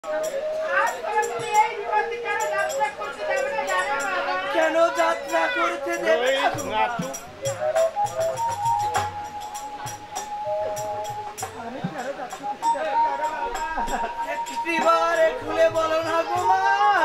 কেন যাত্রা করতে দেবে না? একটিবারে খুলে বলো না গো মা।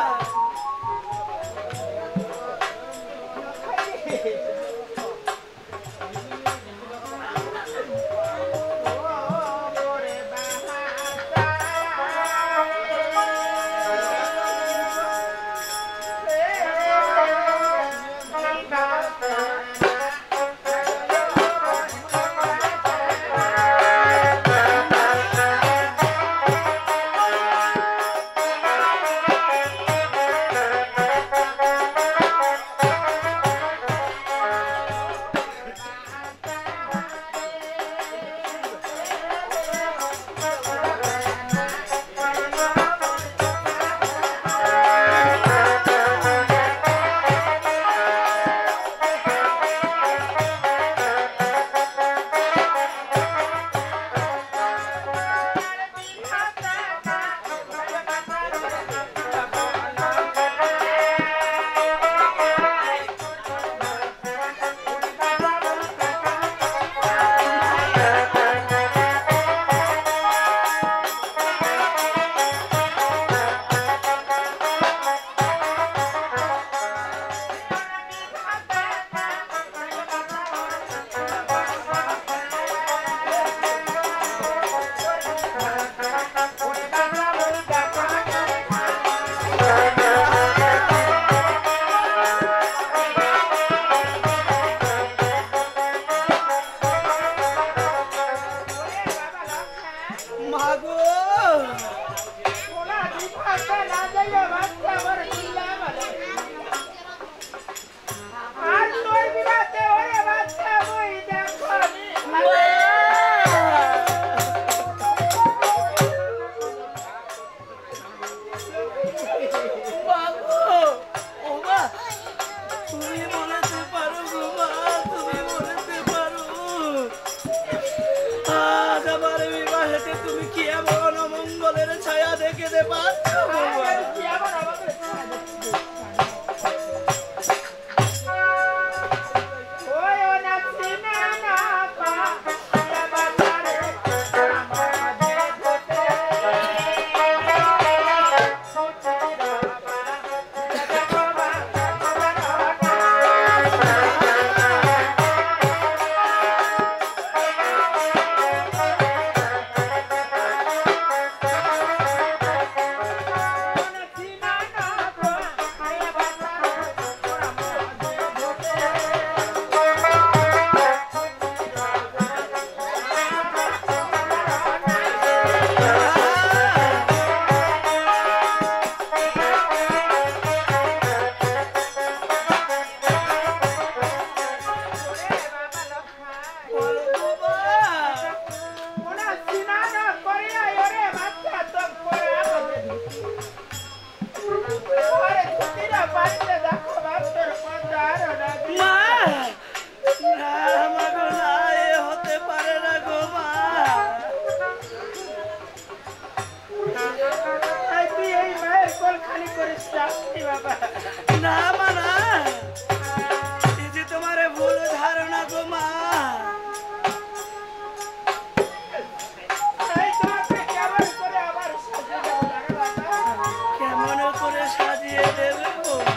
তুমি কি এমন অমঙ্গলের ছায়া দেখে দে পাচ্ছ? না মা না, এই যে তোমার ভুল ধারণা গো মা। কেমন করে সাজিয়ে দেবে গো মা?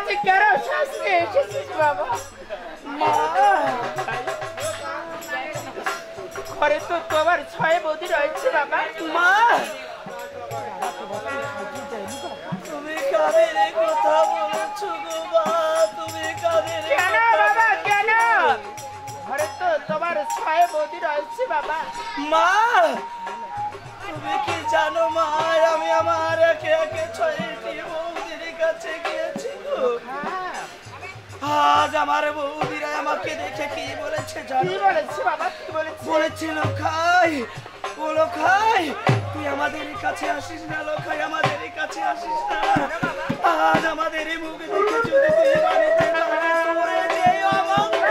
যে কেন শাস্তি এসেছিস বাবা? মা ঘরে তো তোমার ছয় বৌদি রয়েছে বাবা। মা তুমি কাদের কথা বলছো গো মা? তুমি কাদের কেন বাবা কেন? ঘরে তো তোমার ছয় বৌদি রয়েছে বাবা। মা তুমি কি জানো মা, আমি আমার একে একে 6টি বৌদির কাছে গিয়েছি গো। আজ আমার বৌদিরা আমাকে দেখে কি বলেছে জানো? কি বলেছে বাবা? কি বলেছে? বলেছে লোখাই, ও লোখাই তুই আমাদের কাছে আসিস না, লোখাই আমাদের কাছে আসিস না। আজ আমাদের মুখ দেখে যদি তুই বাড়িতে যাবে তোরে যেই অমঙ্গল।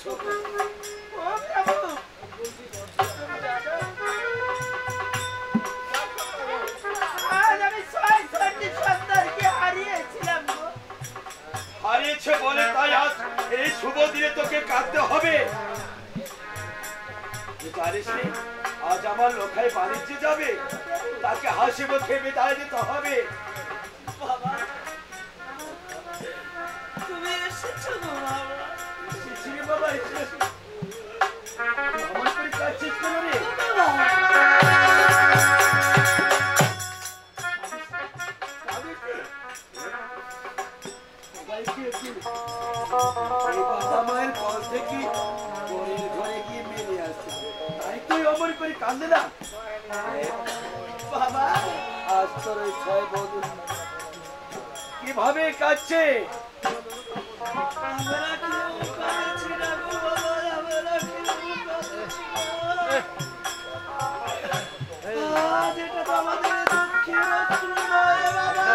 করছো? ও প্রভু, আজ আমি ৬৬টি সন্তানকে হারিয়েছিলাম গো। হারিয়েছে বলে তাই আজ এই শুভ দিনে তোকে কাঁদতে হবে? তুই জানিস নি, আজ আমার লোখায় বাণিজ্যে যাবে, তাকে হাসি মুখে বিদায় দিতে হবে। বাবা, তুমি এসেছো গো বাবা। এসেছি রে বাবা, এসেছি। আমার করে কাঁদছিস কেন রে? বাবা মায়ের কল থেকে বইয়ের ঘরে গিয়ে মেরে আসছে, তাই তুই অমর করে কান্দে না বাবা। আজ তোর ওই ৬ বছর কিভাবে কাঁদছে? আমরা কেউ কাঁদছি না গো বাবা, আমরা কেউ কাঁদছি না। আজ এটা তো আমাদের দুঃখের অশ্রু নয় বাবা,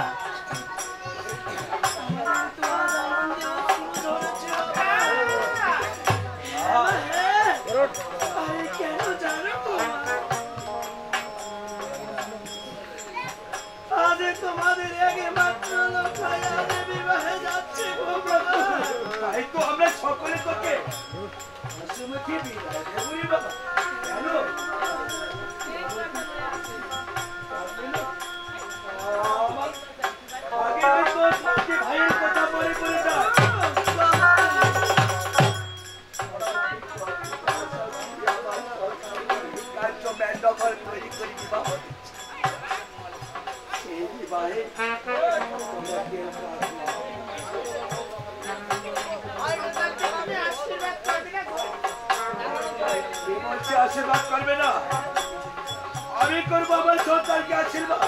আমাদের তো আজ আনন্দের অশ্রু ঝরেছে বাবা। আরে কেন জানো আজ তোমাদের একমাত্র লোখাই আজ বিবাহে যাচ্ছে গো বাবা। তাই তো আমরা সকলে তোকে হাসিমুখে বিদায় দেব রে বাবা। কেন আমার আগের তো শান্তি ভাইয়ের কথা মনে পড়ে যায়। আশীর্বাদ করবে না, আমি করবো আমার সন্তানকে আশীর্বাদ।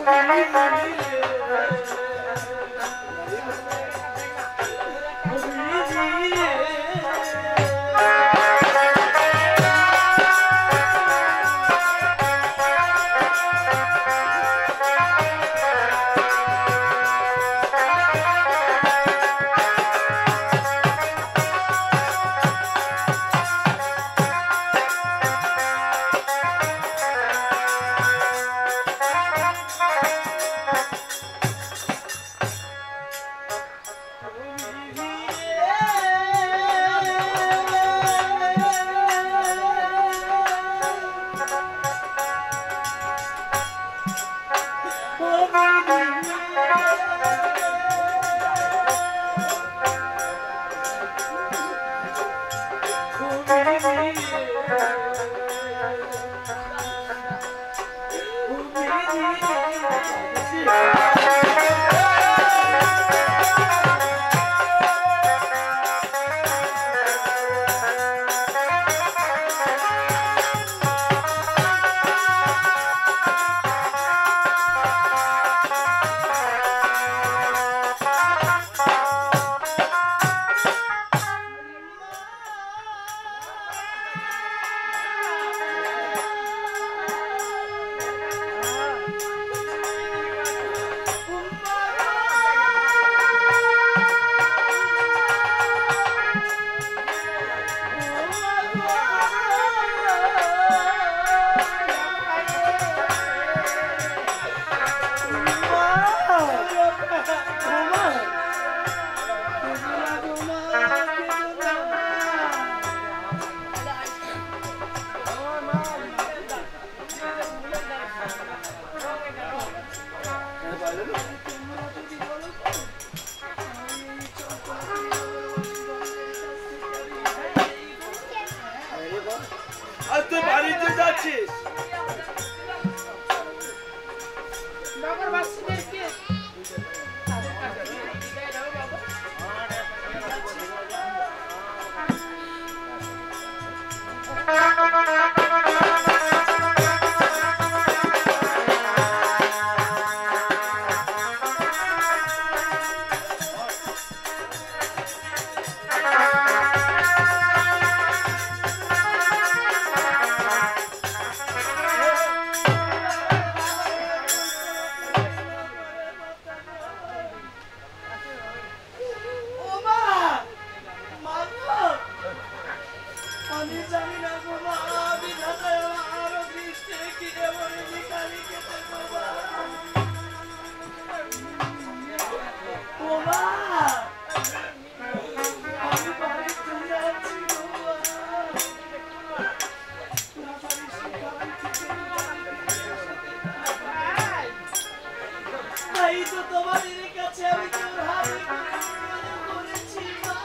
আর তুই বাড়িতে যাচ্ছিস? নগরবাসীদেরকে আমি জানি না গো মা, বিধাতা আরো বৃষ্টি কি এমনি ভিখারি খেতে বাবা। ও মা, আমি বাড়িতে যাচ্ছি গো মা। না পারি শিকারি খেতে এই তো তোমাদের কাছে আমি তোর হাতে করেছি মা।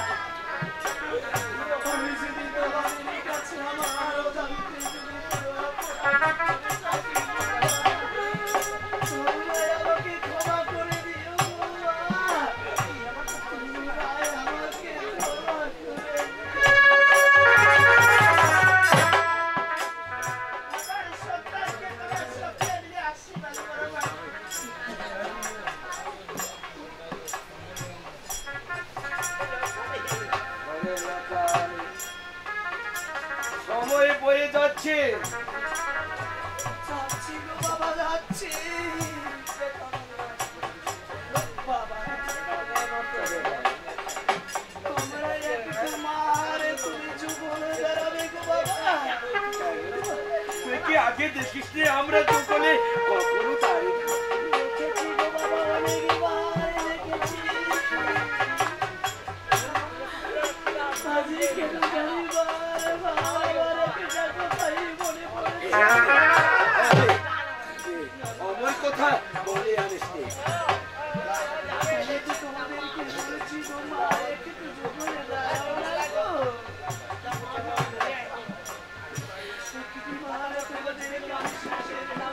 আমি যদি তোমাদের কাছে আমারও জানতে আমাকে ক্ষমা করে দিও মা। তুমি ভাই আমাকে ক্ষমা করে সন্তানকে তোমার সত্যি দিয়ে আশীর্বাদ করো মা। সময় বয়ে যাচ্ছে। যাচ্ছি গো বাবা, যাচ্ছি বাবা। তোমরা একটু মারে তুমি চুপ হয়ে দাঁড়াবে গো বাবা। তুই কি আগে দেখিস নি আমরা দুজনে কখনো তাই দেখেছি গো বাবা, অনেকবার দেখেছি। আজকে কেন জানিবার বাবার একটা কথাই মনে পড়ে। অমর কথা বলে আনিস নি। আমি তো তোমাদেরকে বলেছি গো মা, একটু চুপ হয়ে দাঁড়াও না গো। একটু মা, তোমাদের মানুষের নাম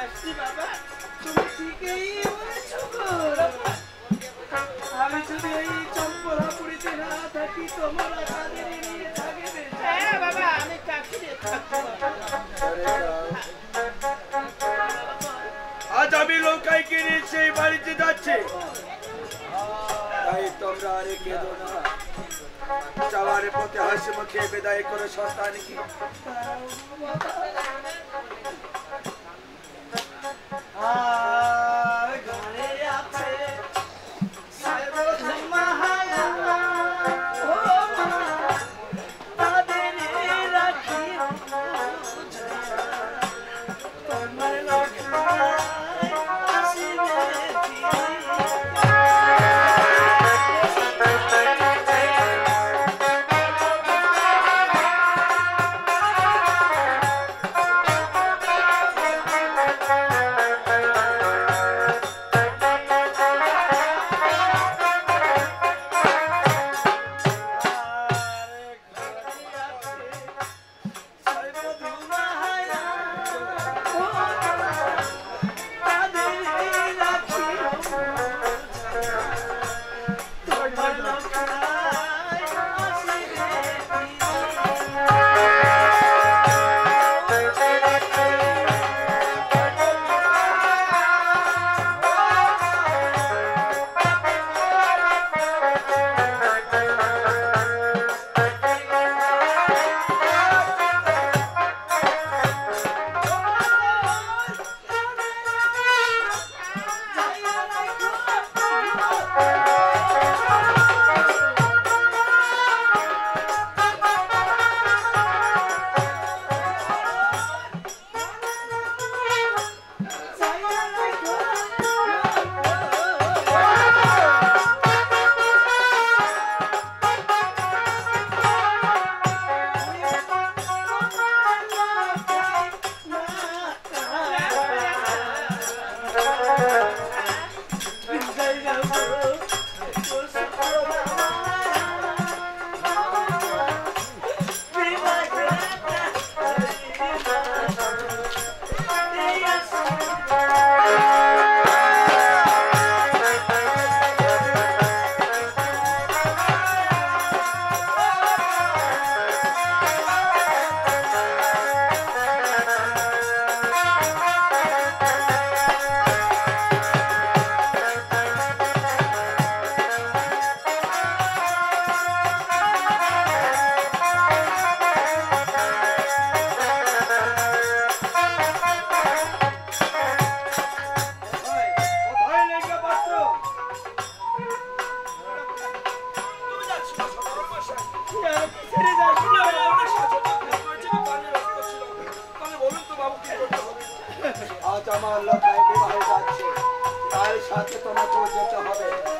আসছি বাবা, তুমি ঠিকই বলেছো গো। আমি যদি এই চম্পলাপুরীতে না থাকি তোমরা কাদের নিয়ে থাকবে? হ্যাঁ বাবা, আমি কাকে নিয়ে থাকবো? আজ আমি লোকাই কিনে সেই বাড়িতে যাচ্ছি, তাই তোমরা আরে কেঁদো না। যাওয়ার পথে হাসি মুখে বিদায় করে সন্তানকে আর ঘরে আছে সর্বধর্মাহারা, ও মা, তাদের রাখি তোমার লক্ষ্মী আসিবে আজ আমার লোকাই বিবাহে যাচ্ছে, তাই সাথে তোমাকেও যেতে হবে।